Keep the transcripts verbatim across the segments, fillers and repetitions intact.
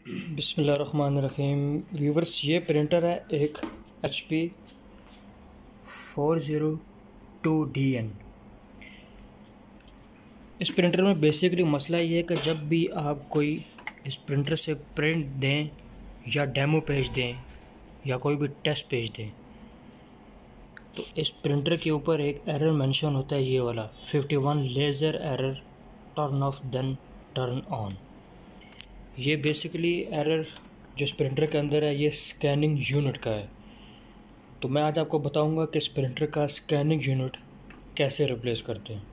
बिस्मिल्लाहिर्रहमानिर्रहीम। व्यूवर्स, ये प्रिंटर है एक H P four zero two D N. इस प्रिंटर में बेसिकली मसला ये है कि जब भी आप कोई इस प्रिंटर से प्रिंट दें या डेमो पेज दें या कोई भी टेस्ट पेज दें तो इस प्रिंटर के ऊपर एक एरर मेंशन होता है, ये वाला fifty one laser error turn off then turn on. ये बेसिकली एरर जो इस प्रिंटर के अंदर है ये स्कैनिंग यूनिट का है। तो मैं आज आपको बताऊंगा कि इस प्रिंटर का स्कैनिंग यूनिट कैसे रिप्लेस करते हैं।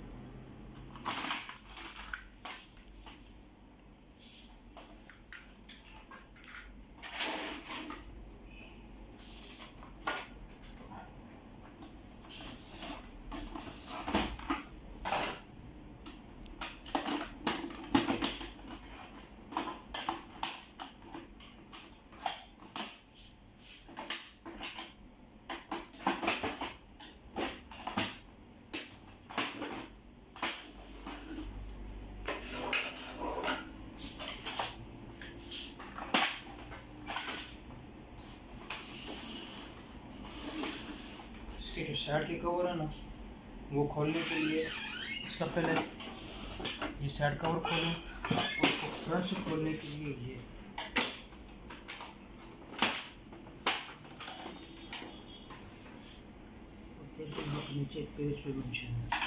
इसके जो साइड के कवर है ना, वो खोलने के लिए इसका पहले ये साइड कवर खोलें और उसको फ्रंट से खोलने के लिए ये नीचे पेज पे मेंशन है।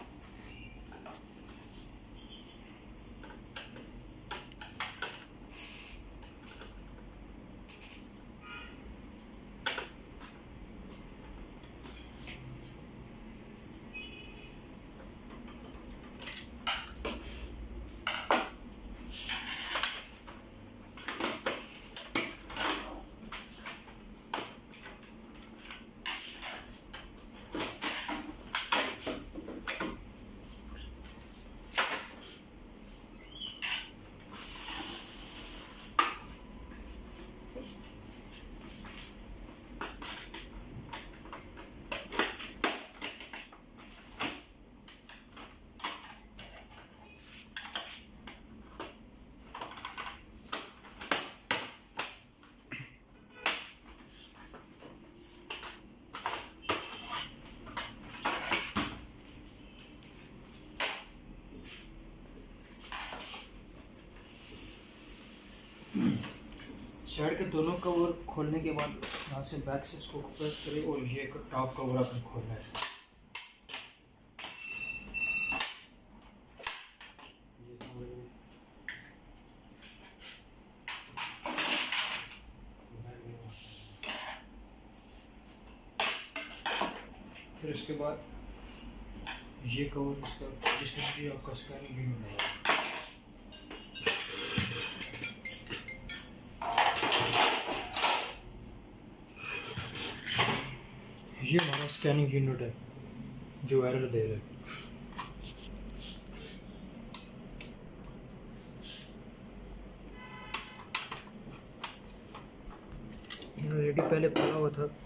साइड के दोनों कवर खोलने के बाद यहाँ से बैक से इसको प्रेस करें और ये टॉप कवर अपन खोलना है इसका। फिर इसके बाद ये कवर इसका जिसके लिए आपका स्कैनिंग यूनिट लगा। ये हमारा स्कैनिंग यूनिट है जो एरर दे रहा है। ऑलरेडी पहले खोला हुआ था।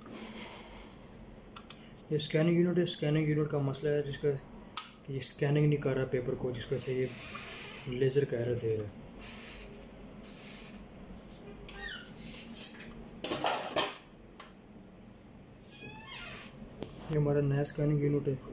ये स्कैनिंग यूनिट है। स्कैनिंग यूनिट का मसला है जिसका कि ये स्कैनिंग नहीं कर रहा पेपर को, जिसका से ये लेज़र का एरर दे रहा है। ये हमारा नया स्कैनिंग यूनिट है।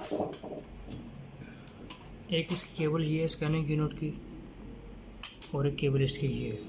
एक इसकी केबल ये है स्कैनिंग यूनिट की, और एक केबल इसकी ये है।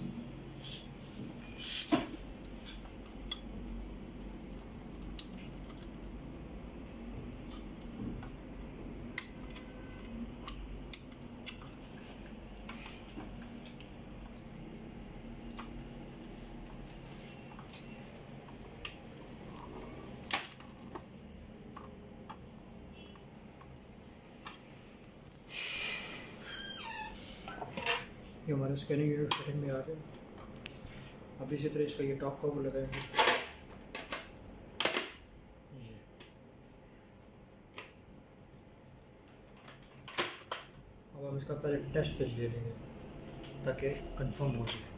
ये हमारा स्कैनिंग यूनिट फिटिंग में आ गया। अब इसी तरह इसका ये टॉप कवर लगाएंगे। अब हम इसका पहले टेस्ट पेज ले लेंगे ताकि कंफर्म हो जाए।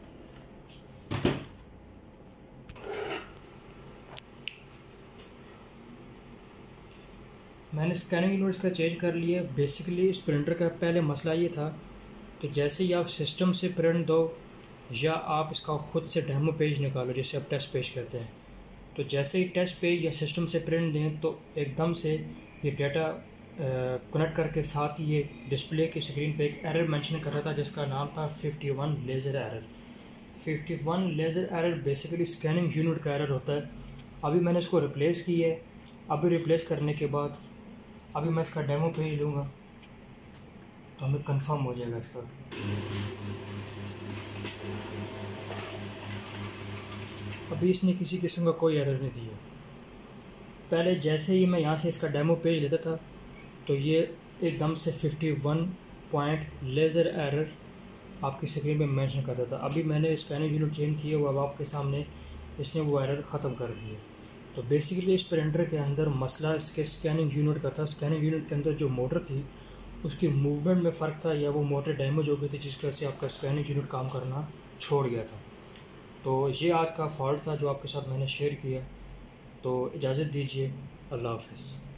मैंने स्कैनिंग यूनिट इसका चेंज कर लिया। बेसिकली इस प्रिंटर का पहले मसला ये था कि जैसे ही आप सिस्टम से प्रिंट दो या आप इसका ख़ुद से डेमो पेज निकालो, जैसे आप टेस्ट पेज करते हैं, तो जैसे ही टेस्ट पेज या सिस्टम से प्रिंट दें तो एकदम से ये डाटा कनेक्ट करके साथ ही ये डिस्प्ले की स्क्रीन पे एक एरर मेंशन कर रहा था जिसका नाम था fifty one laser error. Fifty one laser error basically scanning unit का एरर होता है। अभी मैंने इसको रिप्लेस किया है। अभी रिप्लेस करने के बाद अभी मैं इसका डेमो पेज लूँगा तो हमें कंफर्म हो जाएगा इसका। अभी इसने किसी किस्म का कोई एरर नहीं दिया। पहले जैसे ही मैं यहाँ से इसका डेमो पेज लेता था तो ये एकदम से fifty one point laser error आपकी स्क्रीन पे मेंशन करता था। अभी मैंने स्कैनिंग यूनिट चेंज किया हुआ, अब आपके सामने इसने वो एरर ख़त्म कर दिया। तो बेसिकली इस प्रिंटर के अंदर मसला इसके स्कैनिंग यूनिट का था। स्कैनिंग यूनिट के अंदर जो मोटर थी उसकी मूवमेंट में फ़र्क था, या वो मोटर डैमेज हो गई थी जिस वजह से आपका स्कैनिंग यूनिट काम करना छोड़ गया था। तो ये आज का फॉल्ट था जो आपके साथ मैंने शेयर किया। तो इजाज़त दीजिए, अल्लाह हाफ़िज़।